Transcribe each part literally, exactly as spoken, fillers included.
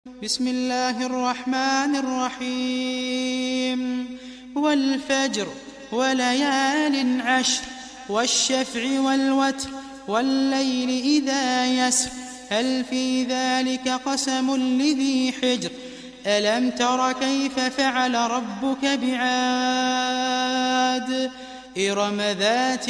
بسم الله الرحمن الرحيم والفجر وليال عشر والشفع والوتر والليل إذا يسر هل في ذلك قسم لذي حجر ألم تر كيف فعل ربك بعاد إرم ذات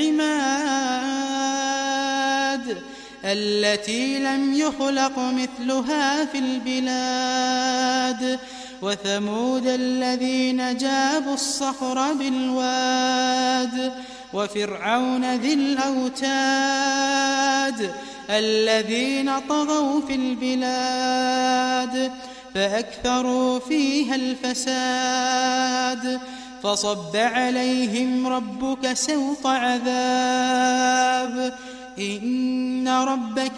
العماد التي لم يخلق مثلها في البلاد وثمود الذين جابوا الصخر بالواد وفرعون ذي الأوتاد الذين طغوا في البلاد فأكثروا فيها الفساد فصب عليهم ربك سوط عذاب إن ربك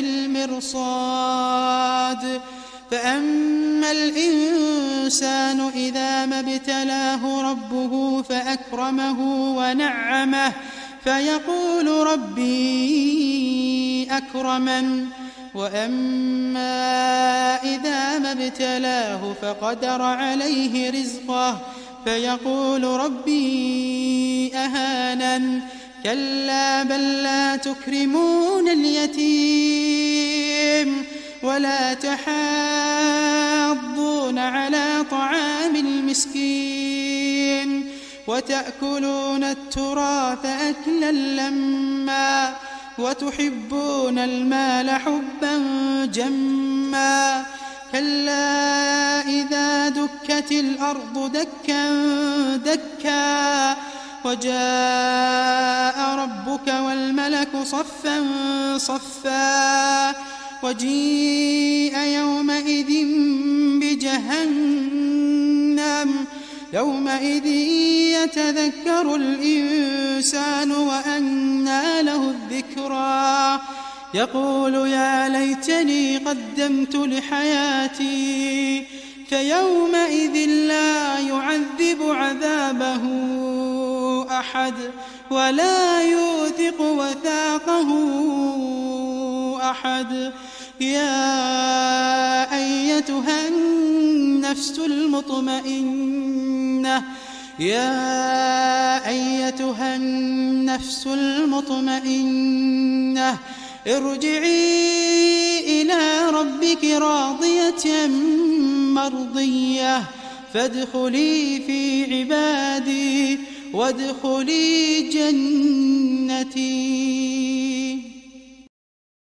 لبالمرصاد فأما الإنسان إذا ما ابتلاه ربه فأكرمه ونعمه فيقول ربي أكرمن وأما إذا ما ابتلاه فقدر عليه رزقه فيقول ربي أهانن كلا بل لا تكرمون اليتيم ولا تحاضون على طعام المسكين وتأكلون التراث أكلا لما وتحبون المال حبا جما كلا إذا دكت الأرض دكا دكا وجاء ربك والملك صفا صفا وجيء يومئذ بجهنم يومئذ يتذكر الإنسان وأنى له الذكرى يقول يا ليتني قدمت لحياتي فيومئذ لا يعذب عذابه أحد ولا يوثق وثاقه أحد يا أيتها النفس المطمئنة يا أيتها النفس المطمئنة ارجعي إلى ربك راضية مرضية فادخلي في عبادي وادخلي جنتي.